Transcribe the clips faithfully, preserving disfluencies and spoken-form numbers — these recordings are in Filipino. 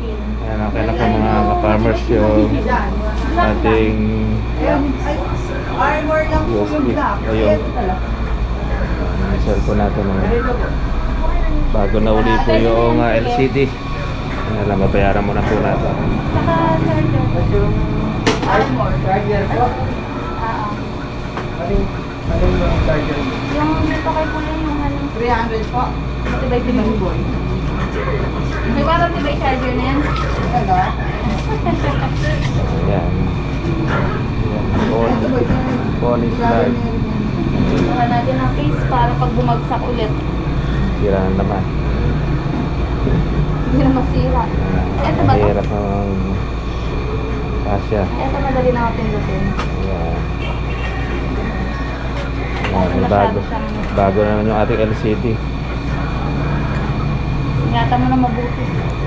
Ayan, okay na po mga ka-farmers yung ating U S B. Ayun. I-sell po natin mga bago na uli po yung uh, L C D. Ayan lang, mabayaran muna po natin. Saka charger. Armor, charger po. Anong, anong yung charger? Yung dito kay Kuya, yung haling three hundred po. tibay-tibay boy. May parang tibay charger na yan. Ano? Ayan. Ayan. Phone is live. Saka natin ang case para pag bumagsak ulit. Sira na naman. Hindi na masira. Ito ba ito? Mahirap ng kasya. Ito madali na ako pindutin. Ayan. Ayan, bago, bago na naman yung ating L C D. Ingatan mo na mabuti.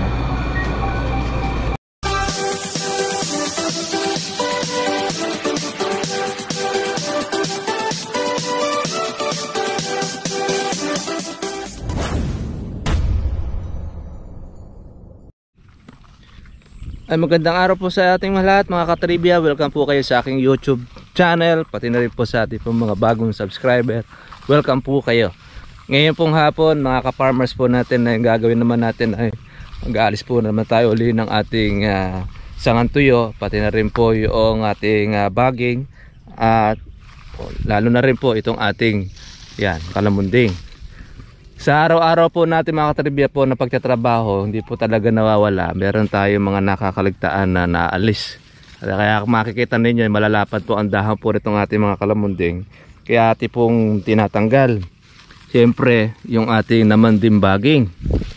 Ay, magandang araw po sa ating lahat mga katribya. Welcome po kayo sa aking YouTube channel, pati na rin po sa ating pong mga bagong subscriber. Welcome po kayo. Ngayon pong hapon mga ka-farmers po natin, na yung gagawin naman natin ay mag-aalis po naman tayo uli ng ating uh, sangantuyo, pati na rin po yung ating uh, bagging at uh, lalo na rin po itong ating yan, kalamunding. Sa araw-araw po natin mga katribya po na pagtatrabaho, hindi po talaga nawawala. Meron tayong mga nakakaligtaan na naalis. Kaya makikita ninyo, malalapad po ang dahon po itong ating mga kalamunding. Kaya ating pong tinatanggal. Siyempre, yung ating naman din bagging.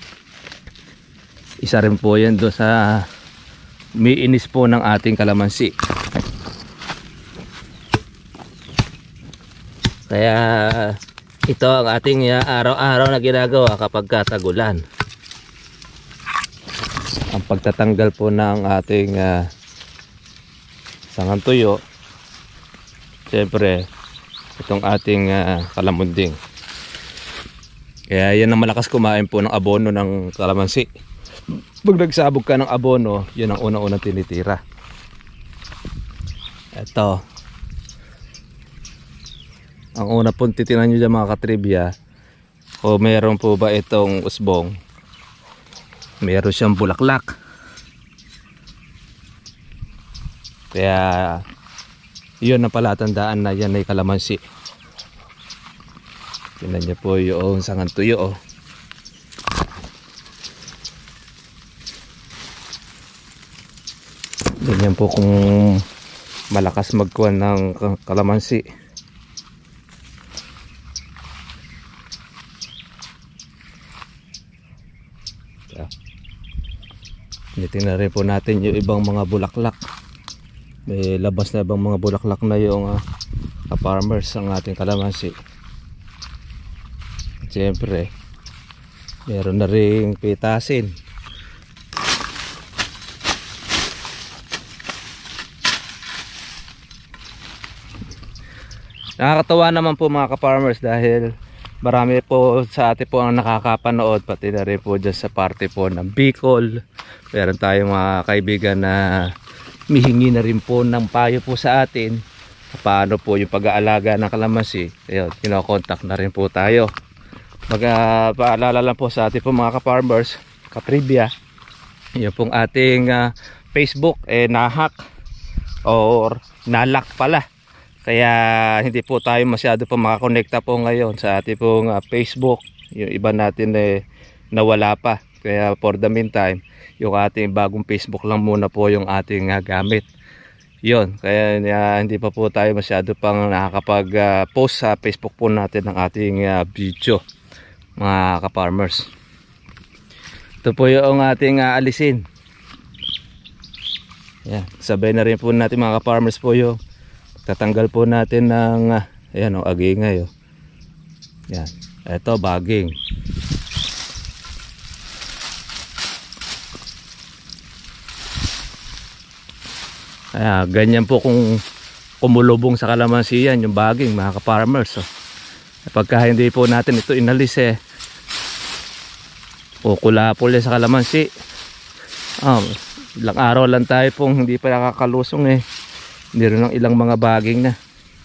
Isa rin po yan doon sa miinis po ng ating kalamansi. Kaya ito ang ating uh, araw-araw na ginagawa kapag katagulan. Ang pagtatanggal po ng ating uh, sangantuyo. Siyempre, itong ating uh, kalamunding. Kaya yan ang malakas kumain po ng abono ng kalamansi. Pag nagsabog ka ng abono, yun ang unang-unang tinitira. Ito. Ang una pong titinan nyo dyan mga katribya, o meron po ba itong usbong, meron siyang bulaklak. Kaya yun ang palatandaan na yan ay kalamansi. Tingnan nyo po yung sangantuyo oh. Ganyan po kung malakas magkuhan ng kalamansi. Tingnan rin po natin yung ibang mga bulaklak. May labas na ibang mga bulaklak na yung uh, ka-farmers ang ating kalamansi. Siyempre, meron na ring pitasin. Nakakatawa naman po mga ka-farmers dahil marami po sa atin po ang nakakapanood, pati na rin po dyan sa parte po ng Bicol. Meron tayong mga kaibigan na mihingi na rin po ng payo po sa atin paano po yung pag-aalaga ng kalamansi. Ayun, kinokontak na rin po tayo. Mag-paalala lang po sa atin po mga ka-farmers, katribya, yun pong ating uh, Facebook eh nahack or nalak pala. Kaya hindi po tayo masyado po makakonekta po ngayon sa ating pong uh, Facebook. Yung iba natin eh nawala pa. Kaya for the meantime, yung ating bagong Facebook lang muna po yung ating uh, gamit. Yun, kaya uh, hindi pa po tayo masyado pang nakakapag uh, post sa Facebook po natin ng ating uh, video, mga ka-farmers. Ito po yung ating uh, alisin. Yan, sabay na rin po natin mga ka-farmers po yung tatanggal po natin ng uh, ayan o, agingay o. Yan, ito bagging. Kaya ganyan po kung kumulubong sa kalamansi yan, yung bagging mga ka-farmers oh. Pagka hindi po natin ito inalis eh, kukulapol sa kalamansi. Oh, ilang araw lang tayo pong hindi pa nakakalusong eh. Hindi rin ng ilang mga baging na.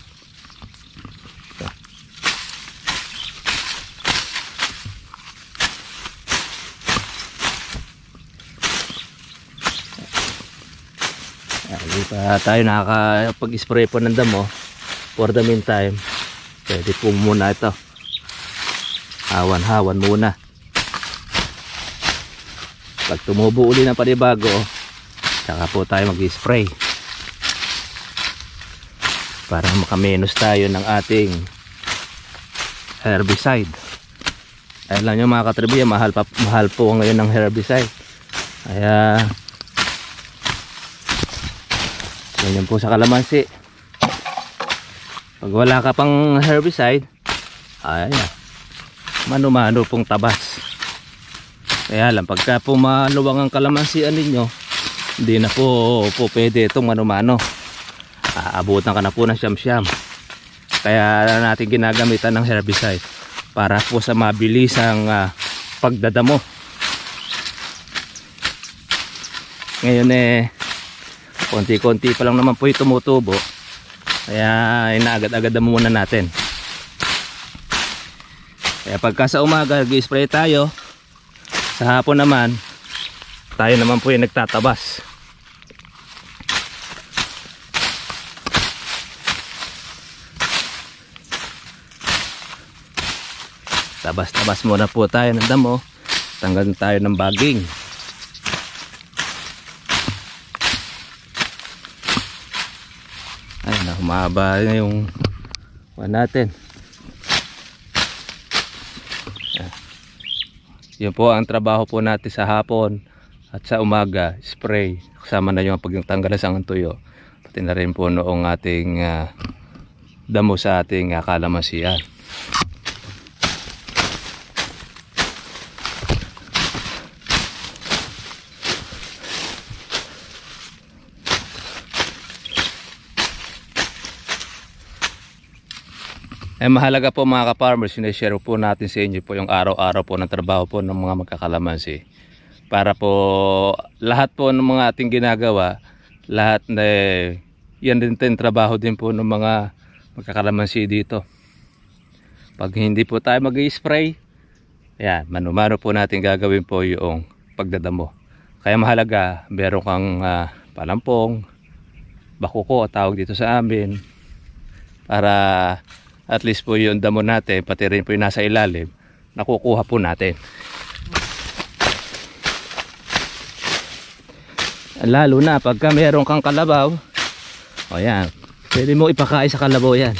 Hindi pa tayo nakakapag-spray po ng damo. For the meantime, pwede po muna ito. Hawan-hawan muna. Pag tumubo uli ng panibago, saka po tayo mag-spray para makamenos tayo ng ating herbicide. Alam nyo mga katribya, mahal, pa, mahal po ngayon ng herbicide. Kaya ganyan po sa kalamansi. Pag wala ka pang herbicide, ay mano-mano pong tabas. Kaya lang pagka po maluwang ang kalamansian ninyo, hindi na po, po pwede itong mano-mano. Aabutan ka na po ng siyam-siyam. Kaya natin ginagamitan ng herbicide para po sa mabilisang uh, pagdadamo. Ngayon eh konti-konti pa lang naman po yung tumutubo, kaya inaagad-agad na muna natin. Kaya pagka sa umaga nag-spray tayo, sa hapon naman tayo naman po yung nagtatabas. Tabas-tabas muna po tayo ng damo, tanggal tayo ng baging. Ayun na, humaba na yung kuha natin. Yun po ang trabaho po natin sa hapon at sa umaga, spray. Kasama na yung pagtanggal ng sangang tuyo. Pati na rin po noong ating uh, damo sa ating uh, kalamansian. Eh, mahalaga po mga ka-farmers, sinishare po natin sa inyo po yung araw-araw po ng trabaho po ng mga magkakalamansi. Para po lahat po ng mga ating ginagawa, lahat na eh, yan din din trabaho din po ng mga magkakalamansi dito. Pag hindi po tayo mag-i-spray, yan, mano-mano po natin gagawin po yung pagdadamo. Kaya mahalaga, meron kang uh, palampong, bakuko tawag dito sa amin, para at least po yung damo natin, pati rin po yung nasa ilalim, nakukuha po natin. Lalo na pagka meron kang kalabaw, o yan, pwede mo ipakain sa kalabaw yan.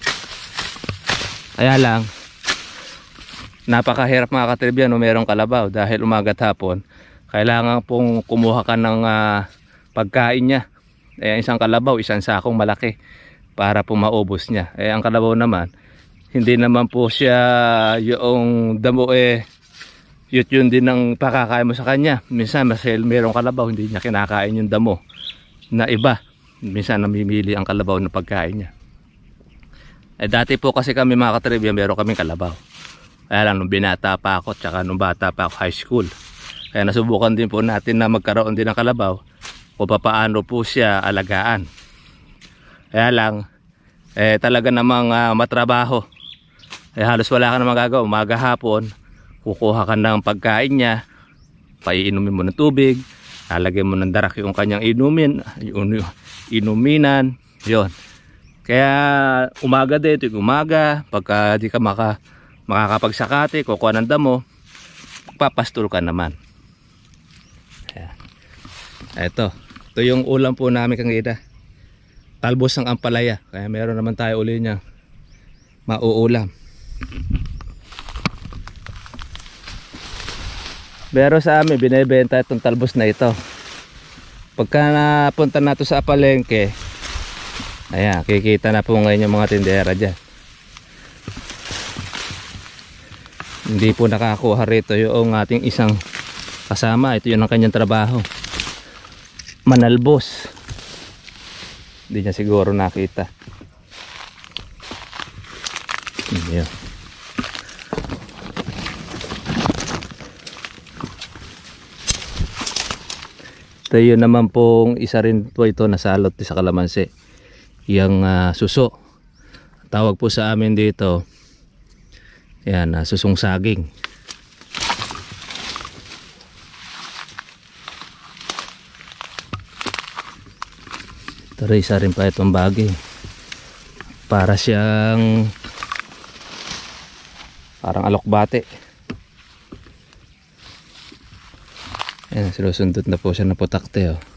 Kaya lang, napakahirap mga katribya no merong kalabaw, dahil umaga at hapon, kailangan pong kumuha ka ng uh, pagkain niya. Ayan, isang kalabaw, isang sakong malaki, para po maubos niya. Eh ang kalabaw naman, hindi naman po siya yung damo eh yun yun din ang pakakain mo sa kanya. Minsan mas mayroong kalabaw hindi niya kinakain yung damo na iba. Minsan namimili ang kalabaw ng pagkain niya. Eh dati po kasi kami mga katribya, meron kaming kalabaw. Kaya lang nung binata pa ako, tsaka nung bata pa ako high school, kaya nasubukan din po natin na magkaroon din ng kalabaw kung paano po siya alagaan. Kaya lang, eh, talaga namang uh, matrabaho. Eh, halos wala ka na magagawa. Umaga hapon, kukuha ka ng pagkain niya, paiinumin mo ng tubig, lalagyan mo ng darak yung kanyang inumin, yung inuminan, yon. Kaya umaga din, ito umaga, pagka di ka maka, makakapagsakati, kukuha ng damo, papastol ka naman. Kaya, ito, ito yung ulam po namin kangida. Talbos ng ampalaya, kaya meron naman tayo uli niya mauulam. Pero sa amin binebenta itong talbos na ito. Pagka napunta nato sa palengke, ayan, kikita na po ngayon yung mga tindera dyan. Hindi po nakakuha rito yung ating isang kasama. Ito yun ang kanyang trabaho, manalbos. Hindi niya siguro nakita. Yan. Ito yun naman pong isa rin po ito nasalot sa kalamansi. Yung uh, suso. Tawag po sa amin dito, yan, uh, susong saging. Ito rin, isa rin pa itong bagay. Para siyang parang alokbate. Ayan, sinusundot na po siya na putakte, oh.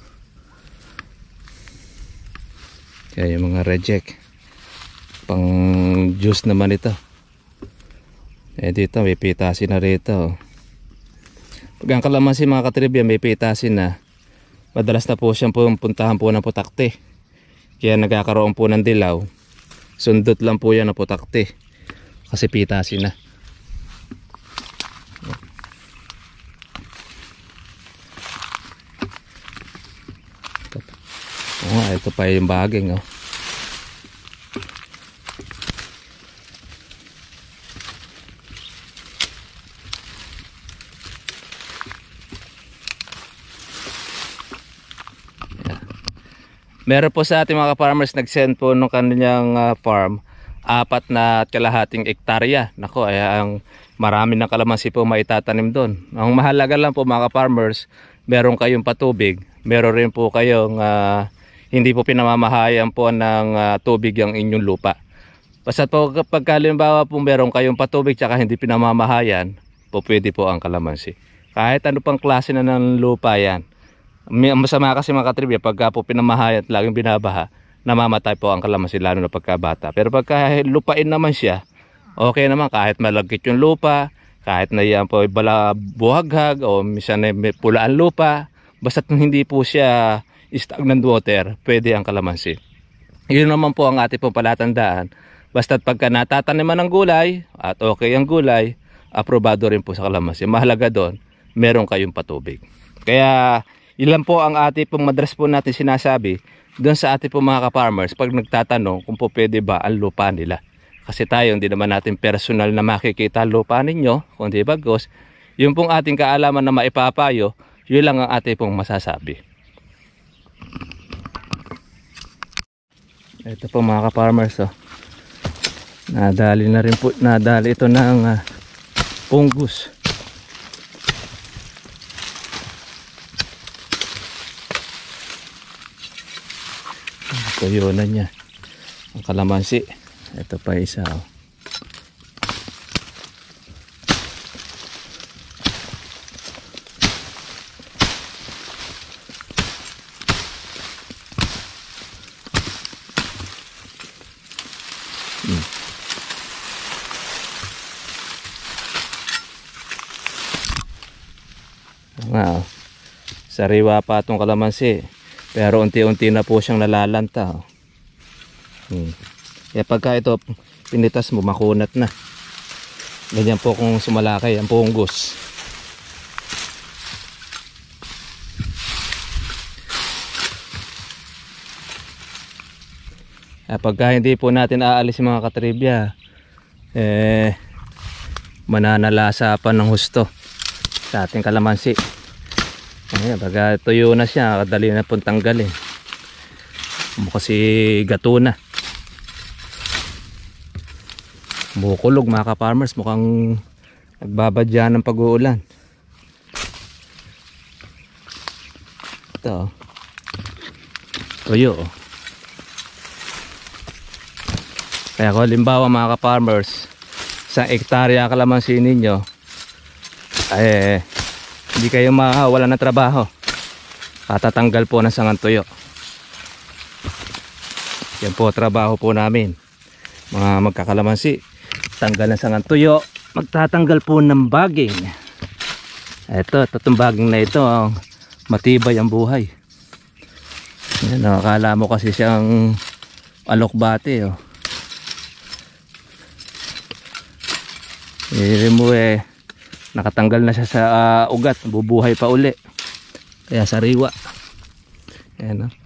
Kaya yung mga reject pang juice naman ito. Eh dito may pitasin na rito, oh. Pag ang kalamansi mga katribya may pitasin na, madalas na po siyang puntahan po ng putakte. Kaya nagkakaroon po ng dilaw. Sundot lang po yan ng putakte kasi pitasin na. Oh, ito pa yung baging, oh. Yeah. Meron po sa ating mga farmers nag-send po nung kanilang uh, farm apat na kalahating ektarya. Nako, ay ang marami ng kalamansi po maitatanim doon. Ang mahalaga lang po mga farmers, meron kayong patubig, meron rin po kayong uh, hindi po pinamamahayan po ng uh, tubig ang inyong lupa. Basta po kapag halimbawa po meron kayong patubig tsaka hindi pinamamahayan, po pwede po ang kalamansi. Kahit ano pang klase na ng lupa yan. Masama kasi mga katribya, pagka po pinamahayan at laging binabaha, namamatay po ang kalamansi lalo na pagkabata. Pero pagka lupain naman siya, okay naman kahit malagkit yung lupa, kahit na yan po bala buhaghag o minsan may pulaan lupa, basta hindi po siya stagnant water, pwede ang kalamansi. Yun naman po ang ating pong palatandaan. Basta't pagka natataniman ng gulay at okay ang gulay, aprobado rin po sa kalamansi. Mahalaga doon, meron kayong patubig. Kaya ilan po ang ating pong madalas po natin sinasabi doon sa ating pong mga ka-farmers pag nagtatanong kung po pwede ba ang lupa nila. Kasi tayo hindi naman natin personal na makikita ang lupa ninyo, kundi bagos yung pong ating kaalaman na maipapayo, yun lang ang ating pong masasabi. Ito po mga ka-farmers, oh. Nadali na rin po, nadali ito ng uh, fungus. Tuyo na niya ang kalamansi. Ito pa isa, oh. Hmm. Wow. Sariwa pa itong kalamansi, pero unti-unti na po siyang nalalanta, oh. Hmm. Kaya pagka ito pinitas mo, makunat na. Ganyan po kung sumalakay ang punggos. Kaya pagka hindi po natin aalis yung mga katribya, eh mananalasa pa ng husto sa ating kalamansi. Ayan, pagka tuyo na siya, kadali na pong tanggalin. Kasi gato na. Bukulog mga ka-farmers, mukhang nagbabadya ng pag-uulan. Ito, tuyo. Kaya kung halimbawa mga ka-farmers, isang ektarya kalamansi ninyo, ay hindi kayo mawala ng trabaho. Katatanggal po ng sangang tuyo. Yan po trabaho po namin, mga magkakalamansi. Tanggal ng sangang tuyo, magtatanggal po ng baging. Ito, itong baging na ito, oh, matibay ang buhay. Yan, oh, akala mo kasi siyang alokbate, oh. I-remove, eh, nakatanggal na siya sa uh, ugat, bubuhay pa uli. Kaya sariwa. Ayan, oh.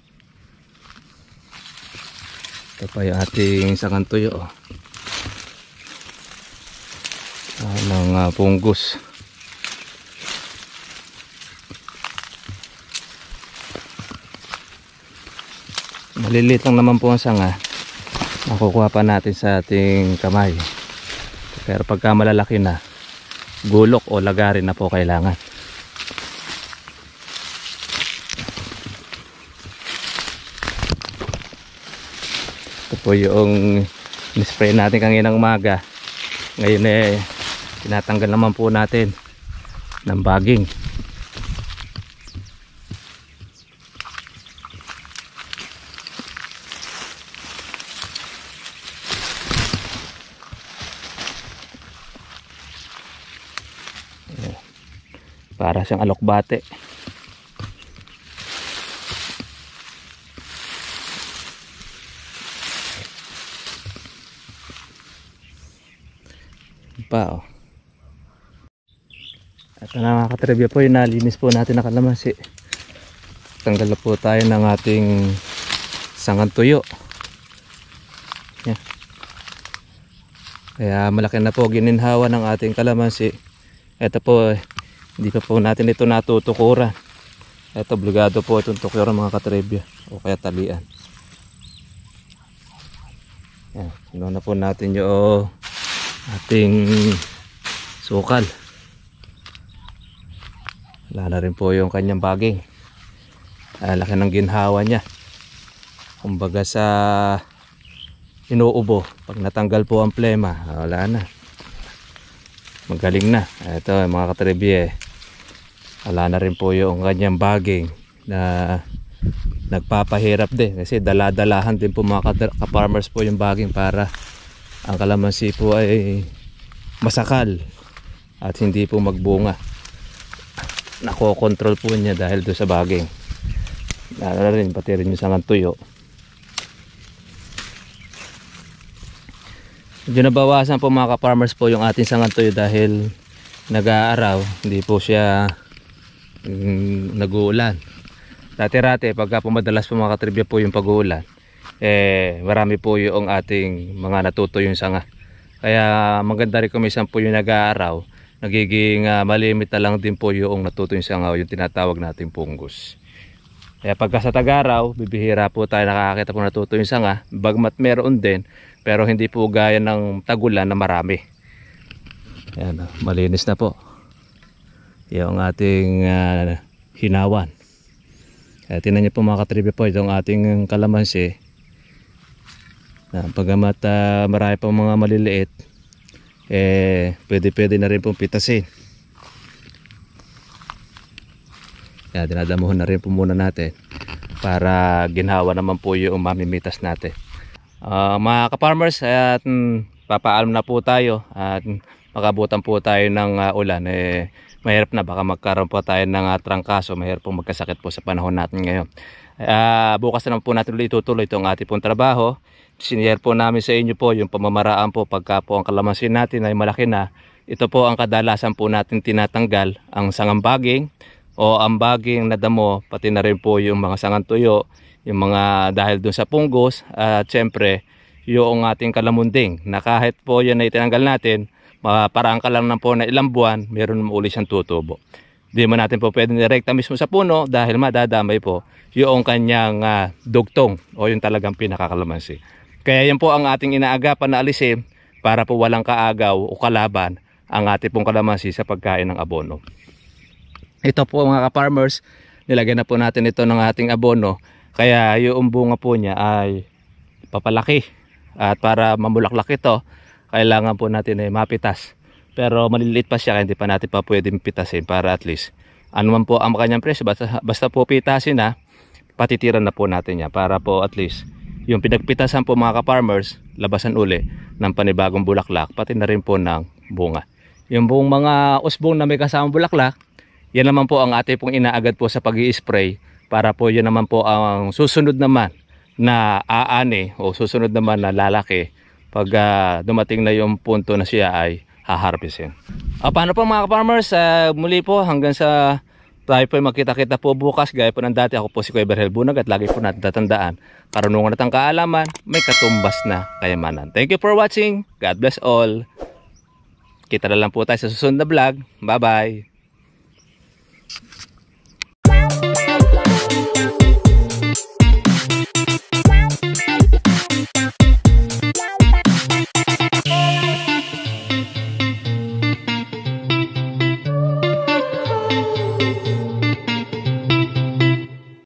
Ito pa yung ating sangang tuyo, oh. Ah, ng uh, punggos. Maliliit lang naman po ang sanga, makukuha pa natin sa ating kamay. Pero pagka malalaki na, gulok o lagarin na po kailangan. Ito po yung in-spray natin kanginang umaga. Ngayon eh tinatanggal naman po natin ng baging. Para siyang alokbate. Pa oh. At na mga katribya po, yung nalinis po natin na kalamansi. Tanggal na po tayo ng ating sangang tuyo. Yan. Kaya malaki na po gininhawa ng ating kalamansi. Ito po, hindi pa po natin ito natutukuran. Ito, obligado po itong tukuran mga katribya, o kaya talian. Yan, sinuha na po natin yung ating sukal. Wala na rin po yung kanyang baging. Ah, laki ng ginhawa niya. Kumbaga sa inuubo, pag natanggal po ang plema, wala na. Magaling na. Ito mga katribye, wala na rin po yung kanyang baging na nagpapahirap din. Kasi dala-dalahan din po mga ka-farmers po yung baging para ang kalamansi po ay masakal at hindi po magbunga. Nako-control po niya dahil doon sa baging. Lalo na rin pati rin yung sangang tuyo. Medyo nabawasan po mga ka-farmers po yung ating sangang tuyo dahil nag-aaraw, hindi po siya mm, nag-uulan. Dati-rati pagka po madalas po mga katribya po yung pag-uulan, eh marami po yung ating mga natuto yung sanga. Kaya maganda rin kung minsan po yung nag-aaraw, nagiging uh, malimit na lang din po yung natuto yung sanga o yung tinatawag nating punggos. Kaya pagka sa tag-araw, bibihira po tayo nakakakita po natuto yung sanga, bagmat meron din, pero hindi po gaya ng tagulan na marami. Ayan, malinis na po yung ating uh, hinawan. Kaya tingnan niyo po mga katribya po itong ating kalamansi. Uh, pagamat uh, marami pang mga maliliit, eh pwede pwede na rin pong pitasin. Kaya dinadamuhan na rin po muna natin para ginhawa naman po yung mamimitas natin. Uh, mga ka-farmers, at mm, papaalam na po tayo at makabutan po tayo ng uh, ulan. Eh mahirap na, baka magkaroon po tayo ng uh, trangkaso, mahirap po magkasakit po sa panahon natin ngayon. Uh, bukas na naman po natin ulit itutuloy itong ating pong trabaho. Sinyer po namin sa inyo po yung pamamaraan po pagka po ang kalamansi natin ay malaki na. Ito po ang kadalasan po natin tinatanggal, ang sangang baging o ang baging na damo, pati na rin po yung mga sangang tuyo, yung mga dahil dun sa punggos, at uh, syempre yung ating kalamunding na kahit po yan ay tinanggal natin, paraan ka lang na po na ilang buwan, meron mo uli siyang tutubo. Di mo natin po pwede direkta mismo sa puno dahil madadamay po yung kanyang uh, dugtong o yung talagang pinakakalamansi. Kaya yan po ang ating inaagapan na alisin para po walang kaagaw o kalaban ang ating pong kalamansi sa pagkain ng abono. Ito po mga ka-farmers, nilagyan na po natin ito ng ating abono. Kaya yung bunga po niya ay papalaki. At para mamulaklak ito, kailangan po natin ay mapitas. Pero maliliit pa siya, kaya hindi pa natin pa pwedeng pitasin para at least ano man po ang kanyang presyo. Basta, basta po pitasin na, patitiran na po natin niya para po at least yung pinagpitasan po mga ka-farmers, labasan uli ng panibagong bulaklak, pati na rin po ng bunga. Yung buong mga usbong na may kasamang bulaklak, yan naman po ang ating pong inaagad po sa pag-i-spray para po yun naman po ang susunod naman na aani o susunod naman na lalaki pag uh, dumating na yung punto na siya ay haharvestin. Uh, paano po mga ka-farmers, uh, muli po hanggang sa tayo po magkita-kita po bukas gaya po ng dati. Ako po si Kuya Berhel Bunag at lagi po natin tatandaan, karunungan at ang kaalaman may katumbas na kayamanan. Thank you for watching. God bless all. Kita na lang po tayo sa susunod na vlog. Bye bye.